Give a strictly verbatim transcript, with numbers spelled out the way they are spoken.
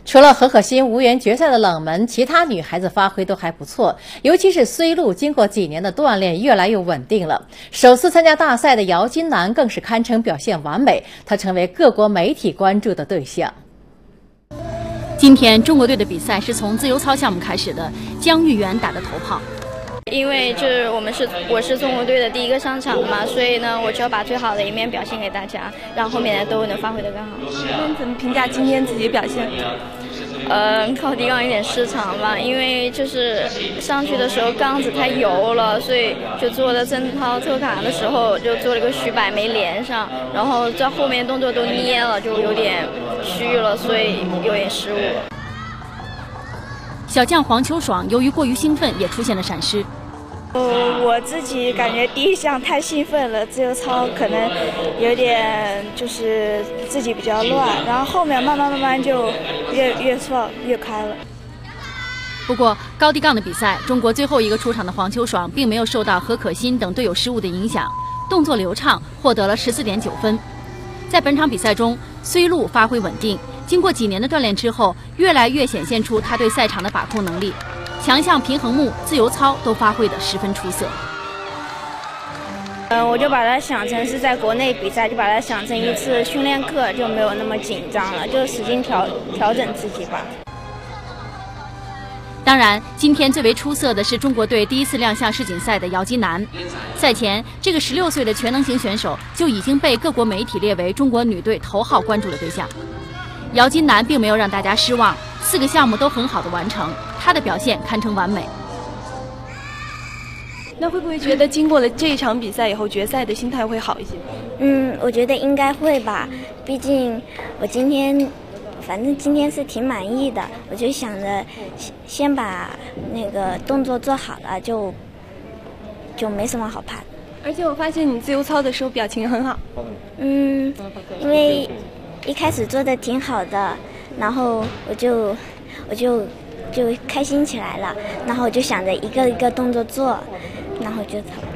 除了何可欣无缘决赛的冷门，其他女孩子发挥都还不错，尤其是虽路，经过几年的锻炼，越来越稳定了。首次参加大赛的姚金楠更是堪称表现完美，她成为各国媒体关注的对象。 今天中国队的比赛是从自由操项目开始的，姜玉元打的头炮。 因为就是我们是我是中国队的第一个上场嘛，所以呢，我就要把最好的一面表现给大家，让后面的都能发挥得更好。 那你怎么评价今天自己表现？ 呃，高低杠有点失常吧，因为就是上去的时候杠子太油了，所以就做的正抛特卡的时候就做了个虚摆没连上，然后在后面动作都捏了，就有点虚了，所以有点失误。 小将黄秋爽由于过于兴奋，也出现了闪失。 呃，我自己感觉第一项太兴奋了，自由操可能有点就是自己比较乱，然后后面慢慢慢慢就越越放越开了。 不过高低杠的比赛，中国最后一个出场的黄秋爽并没有受到何可欣等队友失误的影响，动作流畅，获得了十四点九分。在本场比赛中，虽路发挥稳定。 经过几年的锻炼之后，越来越显现出他对赛场的把控能力，强项平衡木、自由操都发挥得十分出色。 嗯、呃，我就把它想成是在国内比赛，就把它想成一次训练课，就没有那么紧张了，就使劲调调整自己吧。 当然，今天最为出色的是中国队第一次亮相世锦赛的姚金楠。赛前，这个十六岁的全能型选手就已经被各国媒体列为中国女队头号关注的对象。 姚金楠并没有让大家失望，四个项目都很好的完成，她的表现堪称完美。 那会不会觉得经过了这一场比赛以后，决赛的心态会好一些？ 嗯，我觉得应该会吧，毕竟我今天，反正今天是挺满意的，我就想着先把那个动作做好了，就就没什么好怕的。 而且我发现你自由操的时候表情很好。 嗯，因为。 一开始做的挺好的，然后我就我就就开心起来了，然后我就想着一个一个动作做，然后就